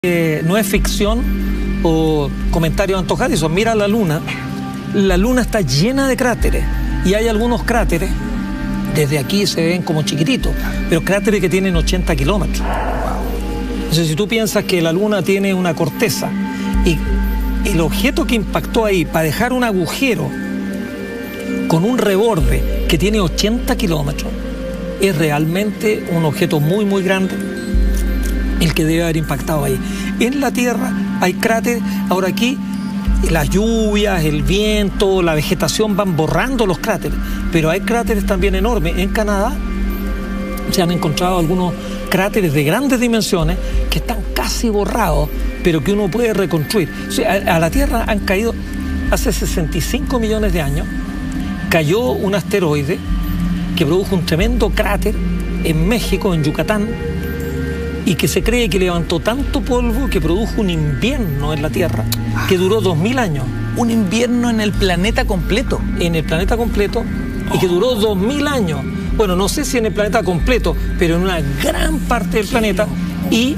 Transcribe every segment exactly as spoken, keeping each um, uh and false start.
Eh, no es ficción o comentarios antojadizos. Mira la Luna. La Luna está llena de cráteres y hay algunos cráteres, desde aquí se ven como chiquititos, pero cráteres que tienen ochenta kilómetros. Entonces, si tú piensas que la Luna tiene una corteza y el objeto que impactó ahí para dejar un agujero con un reborde que tiene ochenta kilómetros, es realmente un objeto muy, muy grande el que debe haber impactado ahí. En la Tierra hay cráteres. Ahora aquí las lluvias, el viento, la vegetación van borrando los cráteres, pero hay cráteres también enormes. En Canadá se han encontrado algunos cráteres de grandes dimensiones que están casi borrados, pero que uno puede reconstruir. O sea, a, a la Tierra han caído hace sesenta y cinco millones de años, cayó un asteroide que produjo un tremendo cráter en México, en Yucatán, y que se cree que levantó tanto polvo que produjo un invierno en la Tierra que duró dos mil años. Un invierno en el planeta completo. En el planeta completo, y que duró dos mil años. Bueno, no sé si en el planeta completo, pero en una gran parte del planeta. Y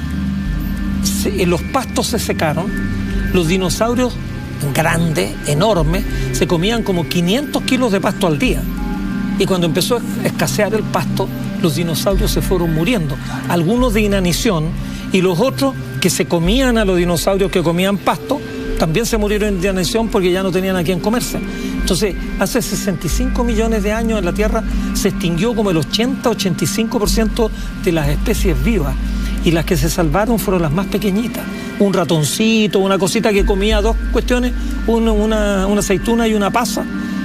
se, los pastos se secaron, los dinosaurios grandes, enormes, se comían como quinientos kilos de pasto al día. Y cuando empezó a escasear el pasto, los dinosaurios se fueron muriendo, algunos de inanición, y los otros que se comían a los dinosaurios que comían pasto, también se murieron de inanición porque ya no tenían a quién comerse. Entonces, hace sesenta y cinco millones de años en la Tierra se extinguió como el ochenta a ochenta y cinco por ciento de las especies vivas, y las que se salvaron fueron las más pequeñitas. Un ratoncito, una cosita que comía dos cuestiones, una, una, una aceituna y una pasa,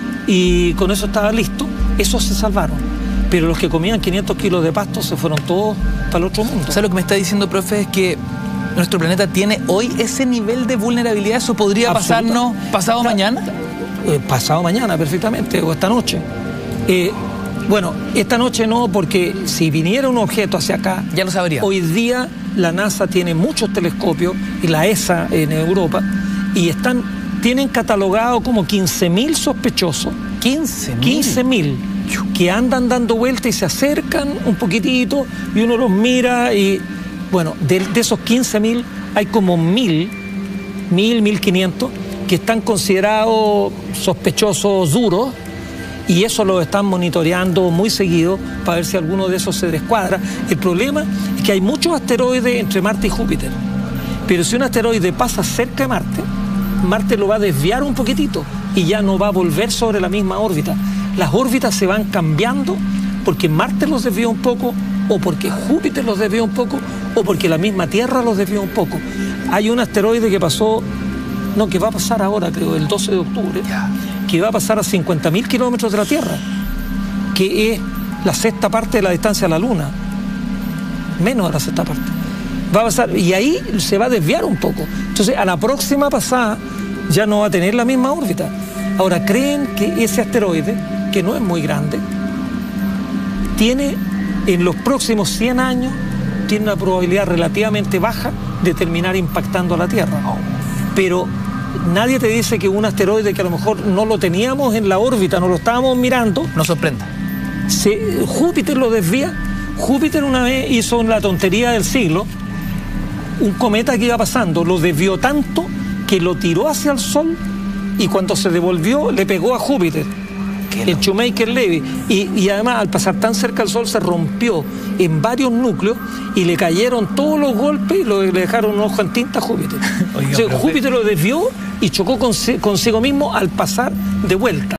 y con eso estaba listo. Esos se salvaron, pero los que comían quinientos kilos de pasto se fueron todos para el otro mundo. O sea, lo que me está diciendo, profe, es que nuestro planeta tiene hoy ese nivel de vulnerabilidad. ¿Eso podría Absoluta. pasarnos pasado Ta, mañana? Eh, pasado mañana, perfectamente, o esta noche. Eh, bueno, esta noche no, porque si viniera un objeto hacia acá, ya lo sabría. Hoy día la NASA tiene muchos telescopios, y la E S A en Europa, y están, tienen catalogado como quince mil sospechosos. quince mil. quince mil que andan dando vueltas y se acercan un poquitito y uno los mira, y bueno, de, de esos quince mil hay como mil, mil, mil quinientos que están considerados sospechosos duros, y eso lo están monitoreando muy seguido para ver si alguno de esos se descuadra. El problema es que hay muchos asteroides entre Marte y Júpiter, pero si un asteroide pasa cerca de Marte, Marte lo va a desviar un poquitito y ya no va a volver sobre la misma órbita. Las órbitas se van cambiando porque Marte los desvió un poco, o porque Júpiter los desvió un poco, o porque la misma Tierra los desvió un poco. Hay un asteroide que pasó, no, que va a pasar ahora, creo, el doce de octubre, que va a pasar a cincuenta mil kilómetros de la Tierra, que es la sexta parte de la distancia a la Luna, menos de la sexta parte. Va a pasar, y ahí se va a desviar un poco. Entonces, a la próxima pasada ya no va a tener la misma órbita. Ahora, creen que ese asteroide, que no es muy grande, tiene en los próximos cien años, tiene una probabilidad relativamente baja de terminar impactando a la Tierra. Pero nadie te dice que un asteroide que a lo mejor no lo teníamos en la órbita, no lo estábamos mirando, nos sorprenda. Se, Júpiter lo desvía. Júpiter una vez hizo la tontería del siglo. Un cometa que iba pasando lo desvió tanto que lo tiró hacia el Sol, y cuando se devolvió le pegó a Júpiter, el Shoemaker-Levy, y, y además al pasar tan cerca del Sol se rompió en varios núcleos y le cayeron todos los golpes y lo, le dejaron un ojo en tinta a Júpiter. Oiga, o sea, Júpiter lo desvió y chocó con, consigo mismo al pasar de vuelta.